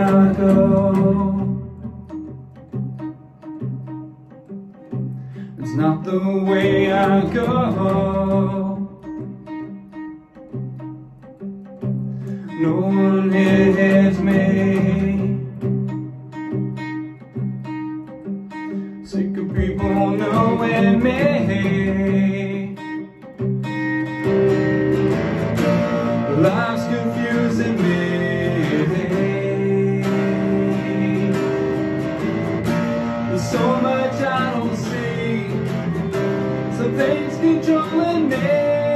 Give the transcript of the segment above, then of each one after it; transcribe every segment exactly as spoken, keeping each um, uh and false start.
I go. It's not the way I go. No one hits me. Sick of people knowing me. Life's confusing me. There's so much I don't see. Something's controlling me.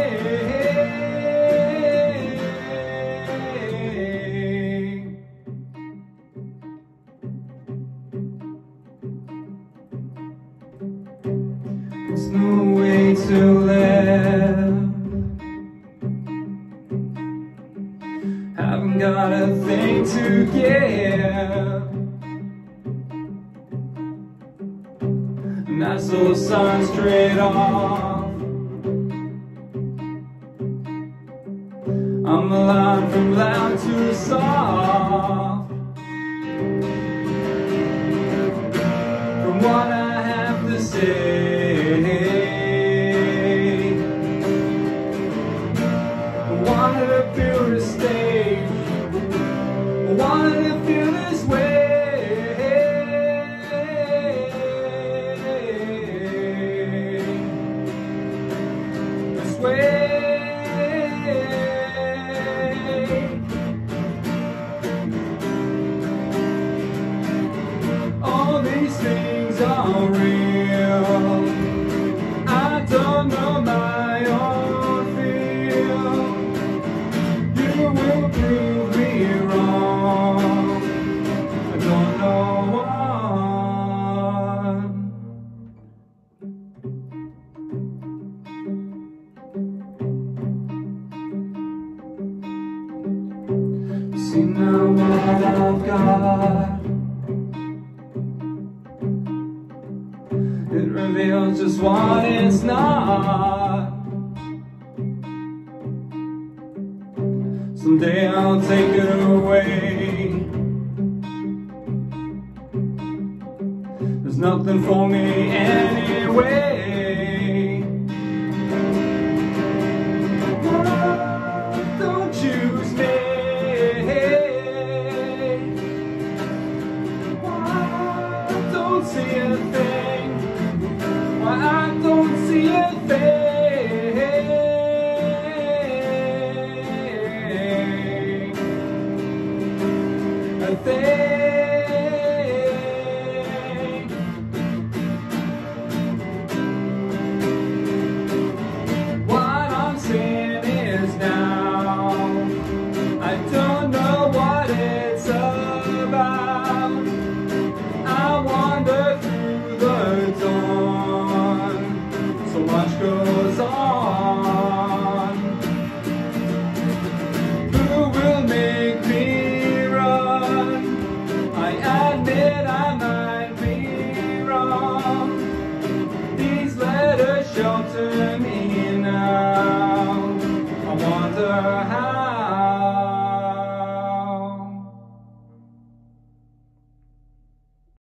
There's no way to live. Haven't got a thing to give. And that's the sign straight off. I'm a line from loud to soft. From what I have to say, I wanted to build a stage. I wanted to feel this way. This way. All these things are real. I don't know my own feel. You will prove me wrong. I don't know what. See now what I've got. It reveals just what it's not. Someday I'll take it away. There's nothing for me anyway. Don't choose me. Don't see a thing. I don't see a thing, a thing. What I'm saying is now, I don't know what it's about. I wander through the dawn. So much goes on. Who will make me run? I admit I might be wrong. These letters shelter me now. I wonder how.